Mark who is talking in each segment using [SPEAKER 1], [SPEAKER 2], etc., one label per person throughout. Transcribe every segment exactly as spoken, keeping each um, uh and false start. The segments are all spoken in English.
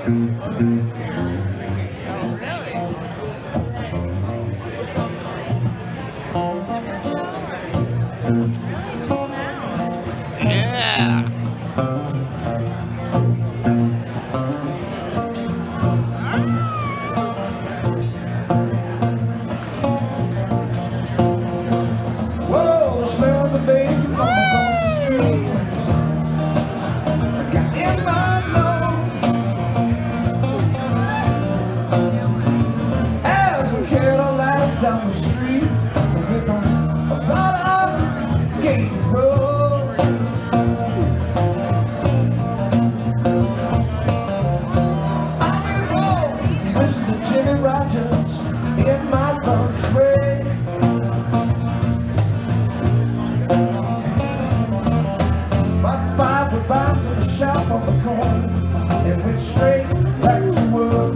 [SPEAKER 1] Down the street with a lot of gate roads. I'm in home, listen to Jimmy Rogers in my lunch break. My five would bounce in the shop on the corner and went straight back to work.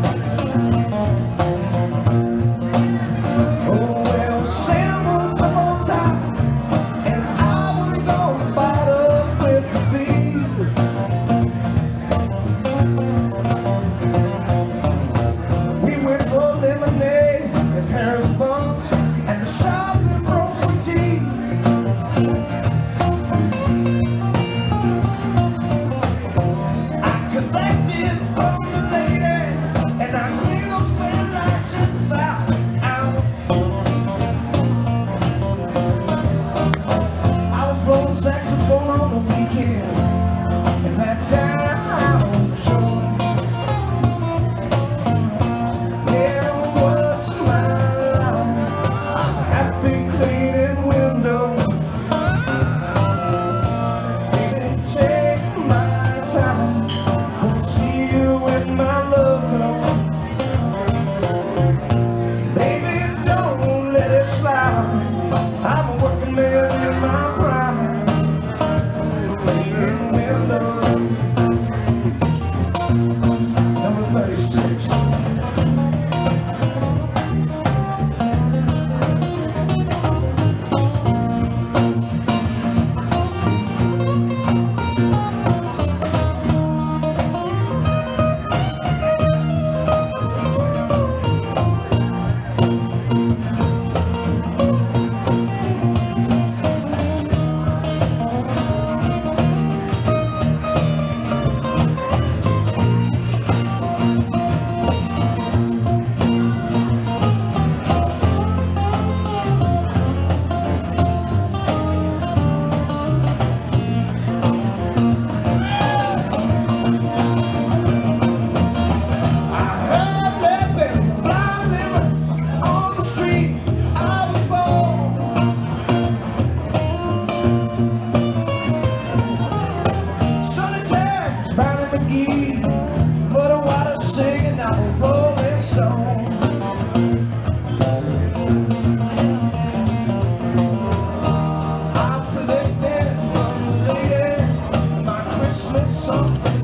[SPEAKER 1] Saxophone on the weekend and that down the shore. Yeah, what's my life? I'm happy cleaning windows. Baby, take my time. I'll see you when my love goes. Baby, don't let it slide. I'm a working man in my prime. Number thirty-six. But a water singing out a rolling song. I'm predicting one lady, my Christmas song.